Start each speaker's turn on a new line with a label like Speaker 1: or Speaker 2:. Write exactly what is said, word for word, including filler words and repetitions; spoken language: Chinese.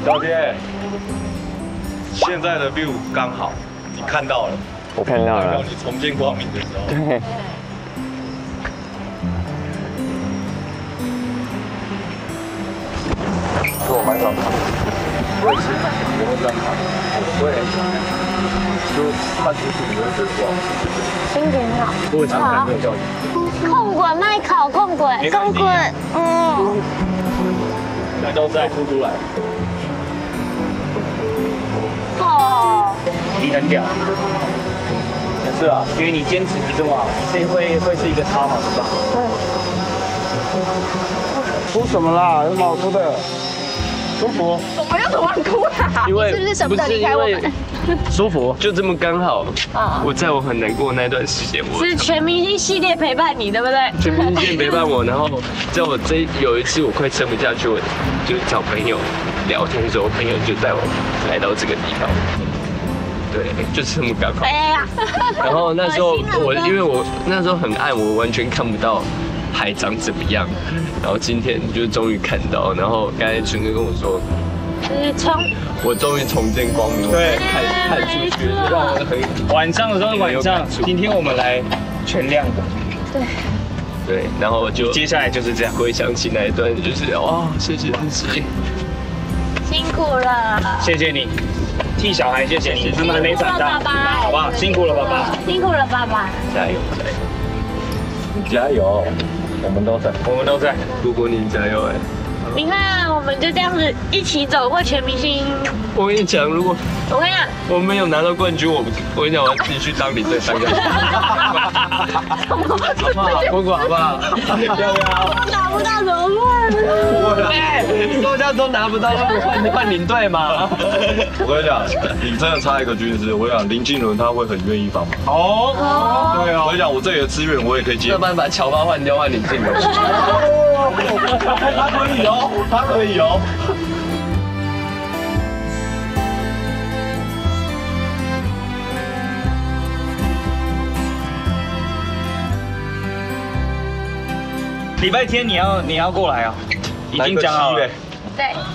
Speaker 1: 小姐，现在的 view 刚好，你看到了，
Speaker 2: 我看到了，
Speaker 1: 你重见光明的时候。
Speaker 2: 对。
Speaker 1: 我蛮喜欢看，我也是，我会这样看，我也很喜欢。就看出去你会觉得哇，
Speaker 3: 心情好。
Speaker 1: 我很常看这个教育。
Speaker 3: 控滚麦考控滚，控滚，嗯。
Speaker 1: 都在哭出来。
Speaker 3: 哦。
Speaker 4: 你很屌。
Speaker 1: 是啊，
Speaker 4: 因为你坚持不这么好，这会会是一个超好的吧？
Speaker 1: 哭什么啦？有什么好哭的？舒服。
Speaker 3: 我们要怎么哭啊？
Speaker 2: 因为
Speaker 3: 是不是舍不得离开我们？
Speaker 2: 舒服，就这么刚好。
Speaker 3: 啊，
Speaker 2: 我在我很难过那段时间，我
Speaker 3: 是全明星系列陪伴你，对不对？
Speaker 2: 全明星陪伴我，然后在我这有一次我快撑不下去，我就找朋友聊天的时候，朋友就带我来到这个地方。对，就是这么刚好。
Speaker 3: 哎呀，
Speaker 2: 然后那时候我因为我那时候很暗，我完全看不到海长怎么样。然后今天就终于看到，然后刚才纯哥跟我说，
Speaker 3: 是从
Speaker 2: 我终于重见光明，
Speaker 4: 对，
Speaker 2: 看看出去，让我很
Speaker 4: 晚上的时候晚上，今天我们来全亮的。
Speaker 3: 对。
Speaker 2: 对，然后我就
Speaker 4: 接下来就是这样，
Speaker 2: 回想起那一段，就是哇，谢谢自己，
Speaker 3: 辛苦了，
Speaker 4: 谢谢你，替小孩谢谢你，他们还没长大，好不好？辛苦了，爸爸，
Speaker 3: 辛苦了，爸爸。
Speaker 2: 加油加油！
Speaker 1: 你加油，我们都在，
Speaker 4: 我们都在。
Speaker 2: 如果你加油哎！
Speaker 3: 你看，我们就这样子一起走过全明星。
Speaker 2: 我跟你讲，如果
Speaker 3: 我跟你讲，
Speaker 2: 我没有拿到冠军，我我跟你讲，我要自己去当领队当个。好不好？不管好不好？要不要？
Speaker 3: 拿不到怎么办？
Speaker 2: 不会啦，哎，大家都拿不到，换换领队嘛。
Speaker 1: 我跟你讲，你真的差一个军师，我跟你讲林敬伦他会很愿意帮忙。
Speaker 4: 哦，对哦，
Speaker 1: 我跟你讲，我这里的资源我也可以接。
Speaker 2: 要不然把乔巴换掉，换林敬伦。
Speaker 1: 他可以哦，他可以哦。
Speaker 4: 礼拜天你要你要过来啊，已经讲好了。
Speaker 3: 对。